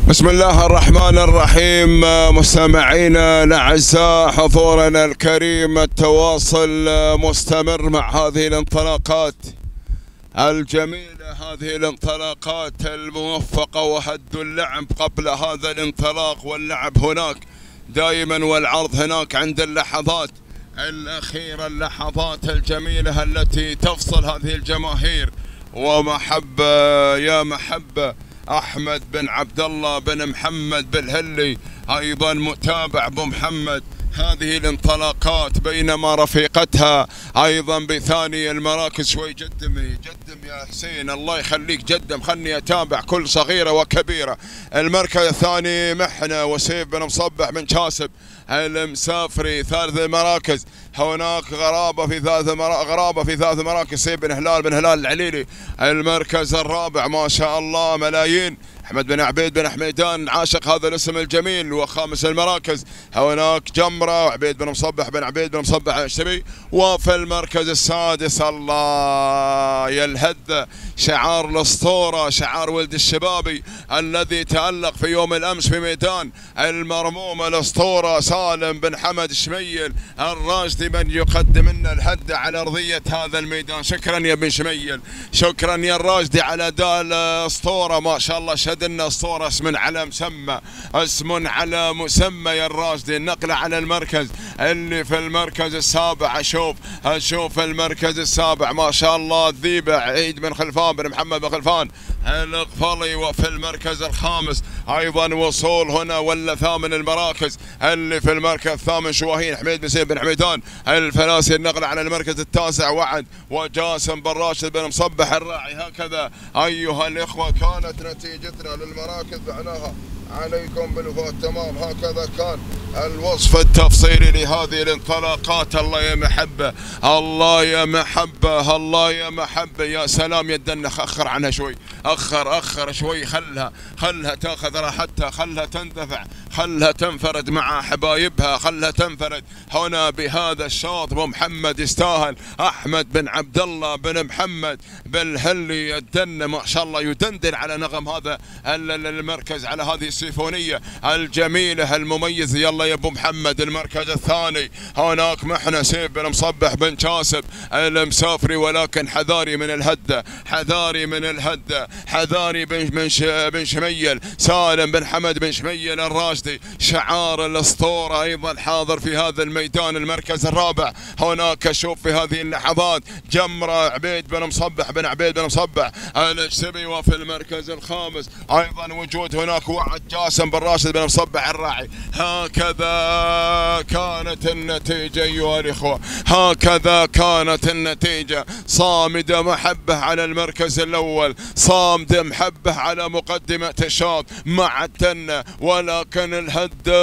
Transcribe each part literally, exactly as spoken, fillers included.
بسم الله الرحمن الرحيم. مستمعينا الاعزاء، حضورنا الكريم، التواصل مستمر مع هذه الانطلاقات الجميلة، هذه الانطلاقات الموفقة، وهد اللعب قبل هذا الانطلاق واللعب هناك دائما، والعرض هناك عند اللحظات الأخيرة، اللحظات الجميلة التي تفصل هذه الجماهير. ومحبة يا محبة أحمد بن عبد الله بن محمد بالهلي، أيضا متابع أبو محمد. هذه الانطلاقات بينما رفيقتها أيضا بثاني المراكز. شوي جدمي جدم يا حسين، الله يخليك جدم، خلني أتابع كل صغيرة وكبيرة. المركز الثاني محنة وسيف بن مصبح بن كاسب المسافري. ثالث المراكز هناك غرابة في ثالث غرابة في ثالث المراكز سيف بن هلال بن هلال العليلي. المركز الرابع ما شاء الله ملايين أحمد بن عبيد بن حميدان، عاشق هذا الاسم الجميل. وخامس المراكز هناك جمرة وعبيد بن مصبح بن عبيد بن مصبح الشبي. وفي المركز السادس الله يا الهدة، شعار الأسطورة، شعار ولد الشبابي الذي تألق في يوم الأمس في ميدان المرموم، الأسطورة سالم بن حمد شميل الراشدي، من يقدم لنا الهدة على أرضية هذا الميدان. شكرا يا بن شميل، شكرا يا الراشدي على أداء الأسطورة، ما شاء الله شهد لنا أسطورة، اسم على مسمى، اسم على مسمى يا الراشدي. النقلة على المركز اللي في المركز السابع، أشوف أشوف المركز السابع ما شاء الله الذيبة عيد بن خلفان بن محمد بن خلفان القفلي. وفي المركز الخامس أيضا وصول هنا ولا ثامن المراكز اللي في المركز الثامن شواهين حميد بن سيف بن حميدان الفلاسي. النقل على المركز التاسع وعد وجاسم بن راشد بن مصبح الراعي. هكذا أيها الإخوة كانت نتيجتنا للمراكز، معناها عليكم بالوفاء تمام. هكذا كان الوصف التفصيلي لهذه الانطلاقات. الله يا محبة، الله يا محبة، الله يا محبة. يا سلام، يدنا أخر عنها شوي، أخر أخر شوي، خلها خلها تاخذ راحتها، خلها تندفع، خلها تنفرد مع حبايبها، خلها تنفرد هنا بهذا الشاط. ابو محمد يستاهل، احمد بن عبد الله بن محمد بالهلي يدن ما شاء الله، يدندن على نغم هذا المركز، على هذه السيفونيه الجميله المميزه. يلا يا ابو محمد المركز الثاني هناك محنه سيف بن مصبح بن كاسب المسافري، ولكن حذاري من الهده، حذاري من الهده، حذاري بن بن شميل سالم بن حمد بن شميل الراشدي، شعار الاسطوره ايضا حاضر في هذا الميدان. المركز الرابع هناك اشوف في هذه اللحظات جمره عبيد بن مصبح بن عبيد بن مصبح الشبي. وفي المركز الخامس ايضا وجود هناك وعد جاسم بن راشد بن مصبح الراعي. هكذا كانت النتيجه ايها الاخوه، هكذا كانت النتيجه. صامده محبه على المركز الاول، صامده محبه على مقدمه الشاط مع التنه، ولكن الهده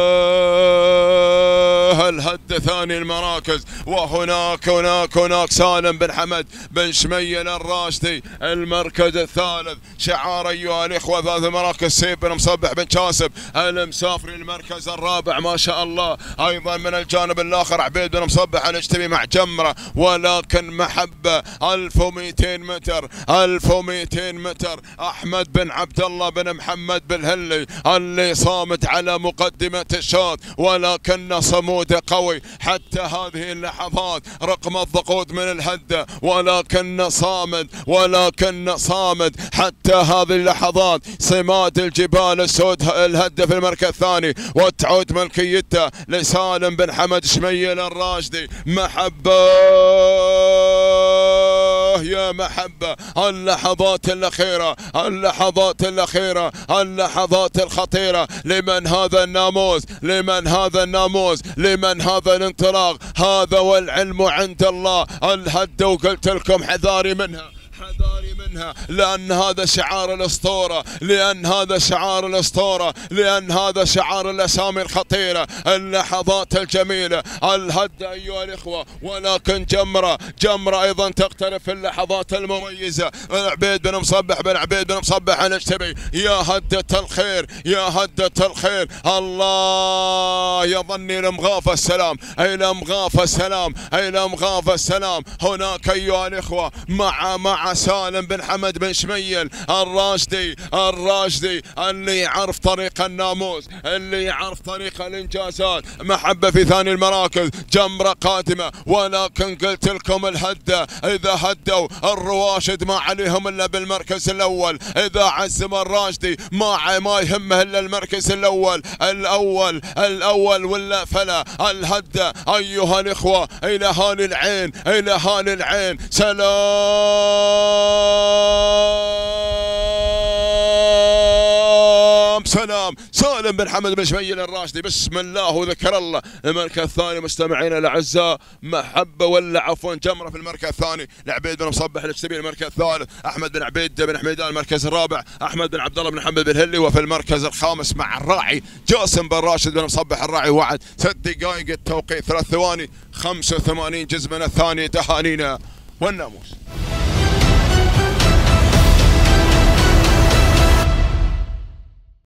الهده ثاني المراكز. وهناك هناك هناك سالم بن حمد بن شميل الراشدي المركز الثالث. شعار ايها الاخوه ثلاث مراكز سيف بن مصبح بن كاسب المسافري. المركز الرابع ما شاء الله ايضا من الجانب الاخر عبيد بن مصبح الاشتبي مع جمره، ولكن محبه ألف ومئتين متر، ألف ومئتين متر. احمد بن عبد الله بن محمد بالهلي اللي صامت على مقدمه الشوط، ولكن صموده قوي حتى هذه اللحظات رقم الضغوط من الهده، ولكن صامد، ولكن صامد حتى هذه اللحظات. صماد الجبال السود الهده في المركز الثاني، وتعود ملكيته لسالم بن حمد شميل الراشدي. محبه يا محبه، اللحظات الاخيره، اللحظات الاخيره، اللحظات الخطيره. لمن هذا الناموس، لمن هذا الناموس، لمن هذا الانطلاق؟ هذا والعلم عند الله. الهده وقلت لكم حذاري منها، حذاري منها، لأن هذا شعار الأسطورة، لأن هذا شعار الأسطورة، لأن هذا شعار الأسامي الخطيرة، اللحظات الجميلة، الهدة أيها الإخوة. ولكن جمرة جمرة أيضا تقترب في اللحظات المميزة. عبيد بن مصبح بن عبيد بن مصبح الاشتبي، يا هدة الخير، يا هدة الخير. الله يظني لمغاف السلام، أي لمغاف السلام، أي لمغاف السلام. هناك أيها الإخوة مع مع سالم بن حمد بن شميل الراشدي الراشدي اللي يعرف طريق الناموس، اللي يعرف طريق الانجازات. محبة في ثاني المراكز، جمرة قادمة، ولكن قلت لكم الهدة اذا هدوا الرواشد ما عليهم الا بالمركز الاول، اذا عزم الراشدي ما ما يهمه الا المركز الاول الاول الاول ولا فلا. الهدة ايها الاخوة الى هاني العين، الى هاني العين. سلام سلام سالم بن حمد بن شميل الراشدي. بسم الله وذكر الله. المركز الثاني مستمعينا الاعزاء محبه ولا عفوا جمره في المركز الثاني، العبيد بن مصبح الاشتبيل المركز الثالث، احمد بن عبيد بن حميدان المركز الرابع، احمد بن عبد الله بن محمد بن هلي. وفي المركز الخامس مع الراعي جاسم بن راشد بن مصبح الراعي وعد ست دقائق التوقيت ثلاث ثواني خمسة وثمانين جزء من الثاني. تهانينا والناموس.